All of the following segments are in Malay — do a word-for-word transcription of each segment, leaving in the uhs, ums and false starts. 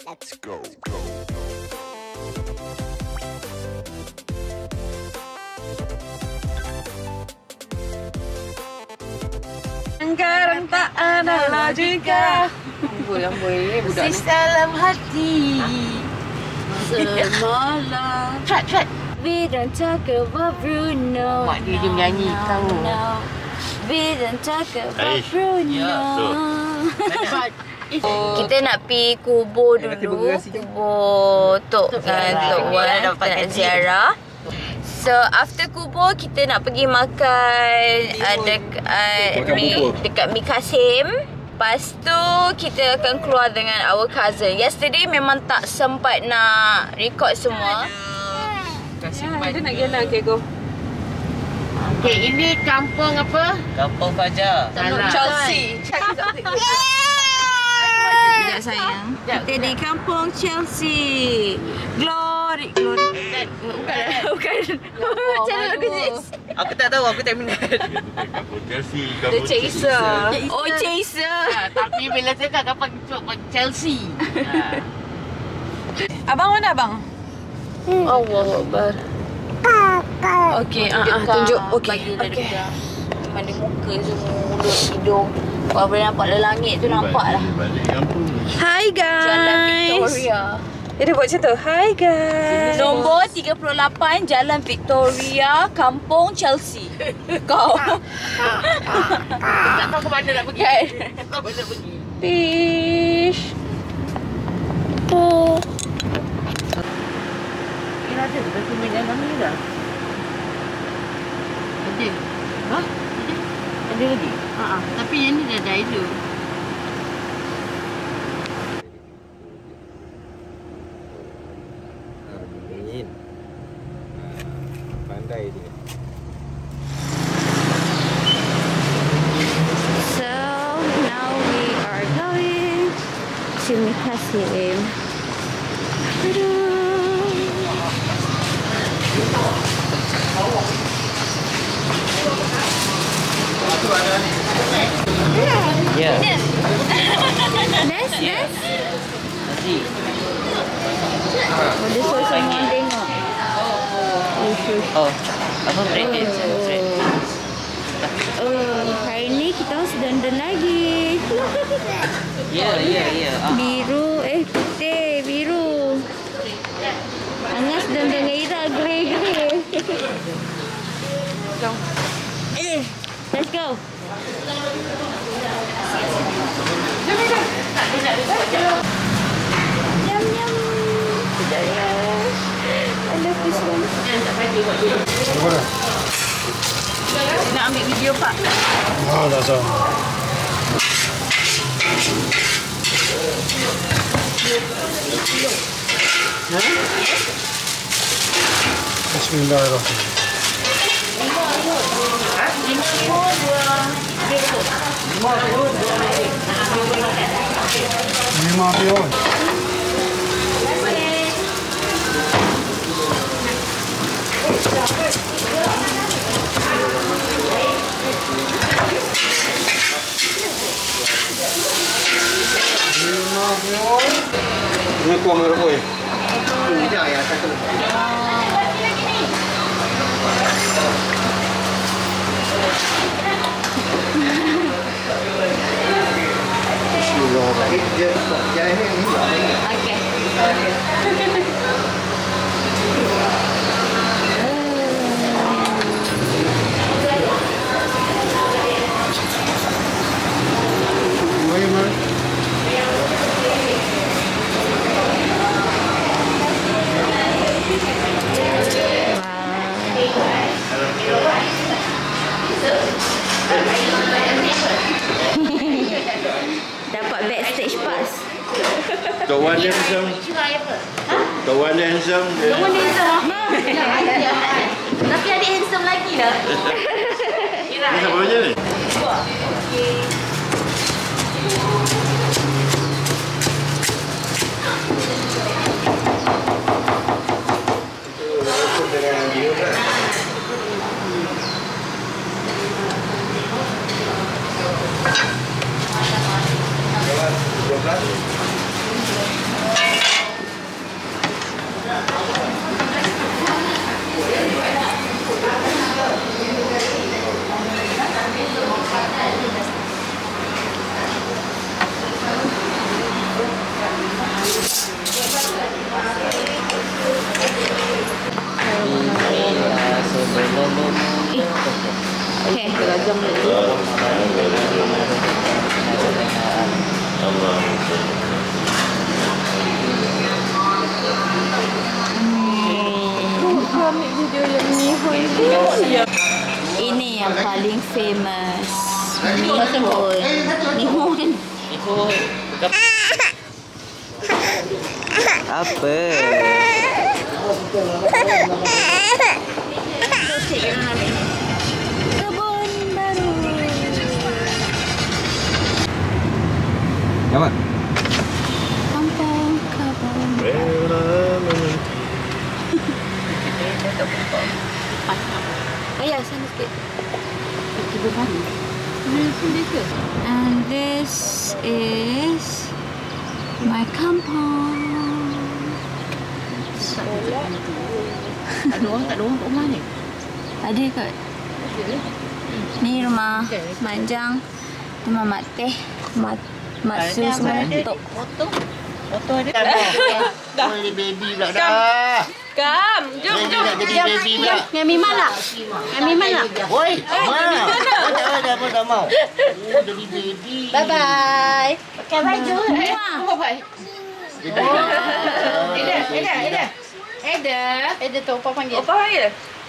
Let's go. go. Sekarang tak ada logika. Amboi, budak ni. Dalam hati. Semalam. Try, try. We don't talk about Bruno. Mak dia dia menyanyi tahu. We don't talk about Bruno. Kita nak pergi kubur dulu. Kubur Tok Tok Wan nak ziarah. So after kubur kita nak pergi makan uh, dek, uh, mi, dekat Mi Kasim. Lepas tu kita akan keluar dengan our cousin. Yesterday memang tak sempat nak record semua. Kasih ya, dia nak jalan okay, go. Okay, ini kampung apa? Kampung Fajar. Chelsea. Sekejap sayang. Kita di kampung Chelsea. Glory, glory. Bukan, bukan. Macam mana aku jenis? Aku tak tahu, aku tak minat. Kampung Chelsea. The Chaser. Oh, Chaser. Ha, tapi bila cakap kampung Chelsea. Ha. Abang mana abang? Allah Akbar. Okey, ah uh, uh, tunjuk. Okey. Okey. Mana muka semua, mulut, hidung. Kalau boleh nampak le langit tu nampak lah. Hi guys. Jalan Victoria. Dia buat macam tu. Hi guys. Nombor tiga puluh lapan Jalan Victoria, Kampung Chelsea. Kau. Tak tahu ke mana nak pergi. Tak tahu mana nak pergi. Fish. Oh. Ini ada dokumen dalam ni dah. Ada. Ha? Ada. Ada lagi? Haa. Tapi yang ni dah dah itu. Ingin. Pandai dia. So now we are going to Mi Kasim. Ya. Nes, Nes. Nasi. Oh, dia suruh semua tengok. Oh, apa bread dia? Bread. Oh, hari ni kita orang sedang-sedang lagi. Ya, ya, ya. Biru, eh putih, biru. Angas sedang-sedang ira, grey-grey. Jom. Eh, let's go. Yum yum. Sekejap ya. I love this one. Nak ambil video pak? Ah, tak sah. Bismillahirrahmanirrahim. Lima pion. Ini kuah merah oi. Ini dah ya satu. Dapat backstage pass. Tok Wan dia handsome. Tok Wan dia handsome. Tok Wan dia handsome. Tapi adik handsome lagi lah. Kira. Ni siapa je ni? Okey. dua belas. Okay. Ini yang paling famous. Mihun. Mihun. Mihun. Apa? Kebun baru. Apa? Kampung kebun. Ayah, sana sikit. And this is my kampung. Ada orang, tak ada orang kat rumah ni. Ada kot. Ni rumah Manjang. Rumah Mak Teh. Mak Mak Su semua untuk. Foto. Foto ada. Dah. Boleh baby pula dah. Kam, jom Baby jom. nak jadi baby pula. Yang Miman nak? Yang Miman nak? Woi, mana? Tak ada apa tak mau. Oh, jadi baby. Bye bye. Pakai baju. Bye. Eda, Eda, Eda. Eda. Eda tu Opa panggil. Opa panggil.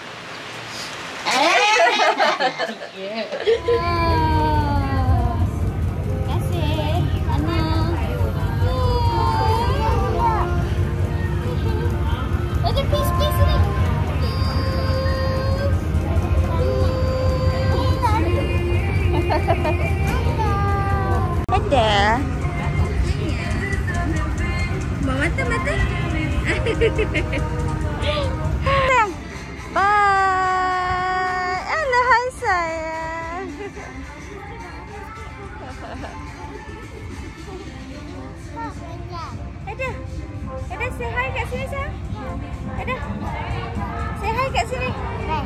Ada. Bawa mata mata. Bye. Alah hai sayang. Ada. Ada say hi kat sini sayang. Ada. Say hi kat sini. Hai.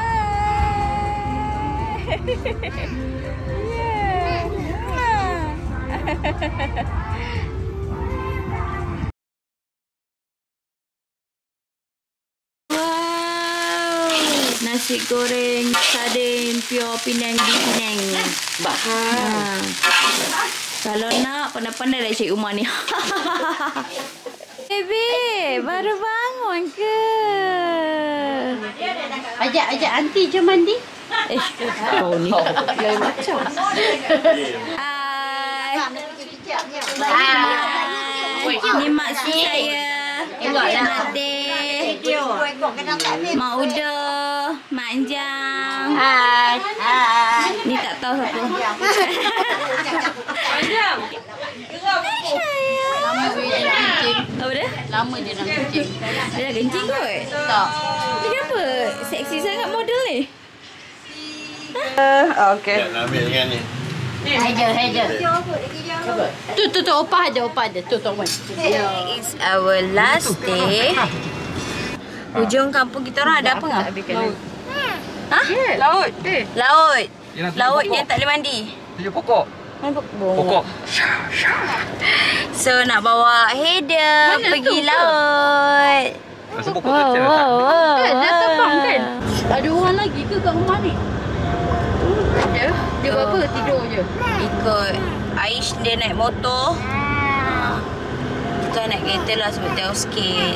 Nasi goreng sardin pure Penang di Penang. Ha. Kalau nak pandai-pandai lah cik Umar ni. Baby, baru bangun ke? Ajak ajak aunty jom mandi. Eh, kau ni. Lain macam. Hai. Hai. Ni mak si saya. Mak Teh. Mak Uda. Mak Anjang. Hai. Hai. Ni tak tahu siapa. Anjang. Lama dia dah kencing. Apa dia? Lama dia dah kencing. Dia dah kencing kot? Tak. Ni kenapa? Seksi sangat model ni? Okay. Nak ambil dengan ni. Haja, haja. Tu, tu, tu. Opa ada, opa ada. Tu, tu, Wan. It's our last day. Hujung kampung kita orang ada apa ngah? Laut. Ha? Laut. Laut. Laut yang tak boleh mandi. Tujuh pokok. Pokok. So nak bawa Haida pergi laut. Rasa pokok Wow, kecil. wow, wow. Kan, dah terbang kan? Ada orang lagi ke kat rumah ni? Ada. Dia buat apa? Tidur je. Ikut Aish dia naik motor. Kita naik kereta lah sebab jauh sikit.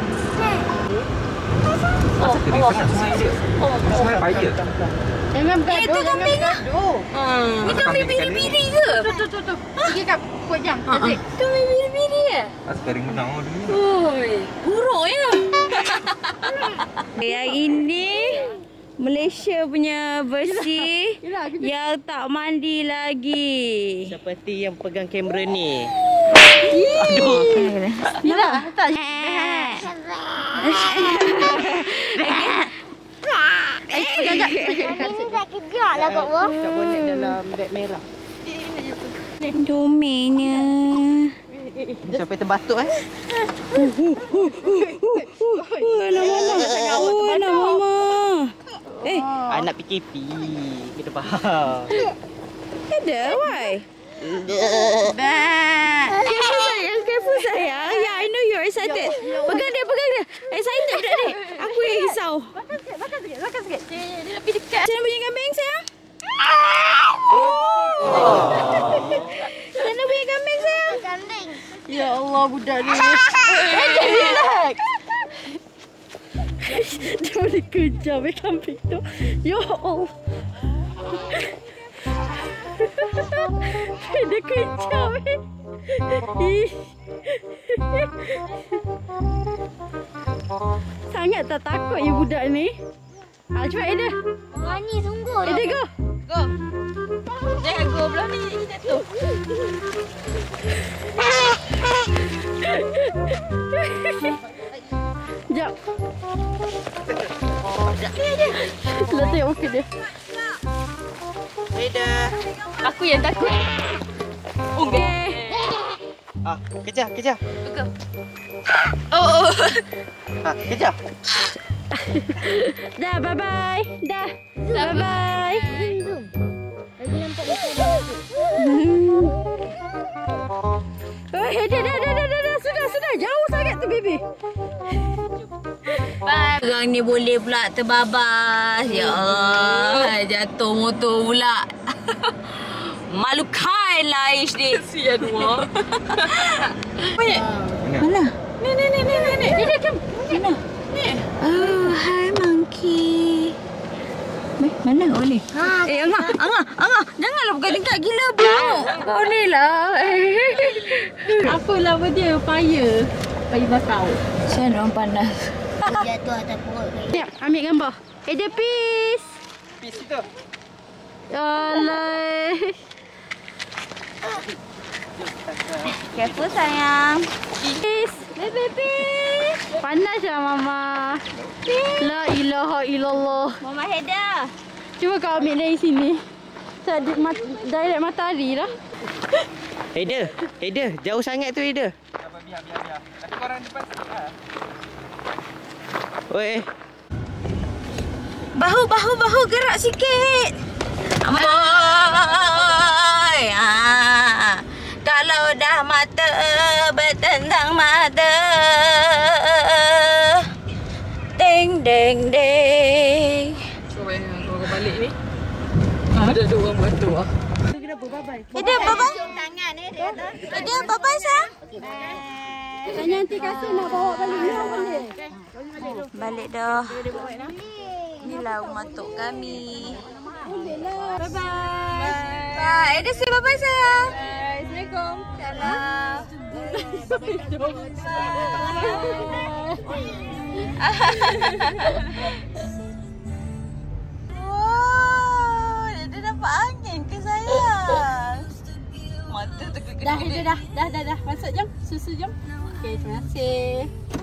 Masa kering sangat sungai dia. Sungai payah. Jangan Eh, bergaduh. tu kambing ke? Hmm. Ni kambing biri-biri ke? Tu, tu, tu, tu. Pergi kat pokok jam. Asyik. Kambing biri-biri ke? Masa kering menang dia. Oi, buruk ya. Yang ini Malaysia punya versi yang tak mandi lagi. Seperti yang pegang kamera ni. Aduh. Yalah, tak. Eh, pegang jap. Ini tak kejap lah kat bawah. Tak bonek dalam beg merah. Domennya. Sampai terbatuk eh. Oh, nak mama. Oh, nak mama. Eh, Anak P K P. Kita faham. ada why? Careful sayang, careful sayang. Yeah, I know you're excited. Pegang dia, pegang dia. Excited budak ni. Aku yang risau. Makan sikit, makan sikit, makan sikit. Dia, dia nak pergi dekat. Macam mana bunyi kambing sayang? Eda, relax. Dia boleh kejam eh kambing tu. Ya Allah. Dia kejam eh. Ih. Sangat tak takut ya budak ni. Ah, cepat Eda. Berani sungguh. Eda go. Go. Jangan go belah ni jatuh. Jap. Lah tengok muka dia. Eda. Aku yang takut. Okey. Ah, kejar, kejar. Go. Oh. Ah, kejar. Dah, bye bye. Dah. Bye bye. Lagi nampak muka dia. Oh, dah, dah, dah, dah, dah, dah. Sudah, sudah. Jauh sangat tu, baby. Bye. Orang ni boleh pula terbabas. Ya Allah, jatuh motor pula. Malu kain lah Aish ni. Kesian wah. Mana? Ni ni ni ni ni ni. Eda, come. Mana? Ni. Oh, hi monkey. Eh, mana oh ni? Ha, Eh, Angah, Angah, Angah. Janganlah bukan dekat gila bau. Boleh lah. Apa lama dia? Paya. Paya bakau. Saya orang panas. jatuh atas perut. Siap, ambil gambar. Eda, peace. Peace itu. Alah. Careful sayang. Peace. Baby, peace. Panas lah Mama. La ilaha illallah. Mama Heda. Cuba kau ambil dari sini. Tak di mat direct matahari lah. Eda, Eda, jauh sangat tu Eda. Biar, biar, biar. Tapi korang depan sikit lah. Oi. Bahu, bahu, bahu gerak sikit. Amboi. Ah. Kalau dah mata bertentang mata. Deng, deng, deng. Cuba yang kau balik ni. Ada dua orang bantu ah. Eda, bye-bye. Eda, bye-bye sayang. Tanya nanti kasih nak bawa balik ni boleh. Balik dah. Inilah rumah tok kami. Bye bye. Bye. Eda say bye-bye sayang. Assalamualaikum. Salam. Wow, Eda dapat angin ke sayang? Mata tu Dah, dah, dah, dah, dah, dah. Masuk jom. Susu jom. Okey, terima kasih.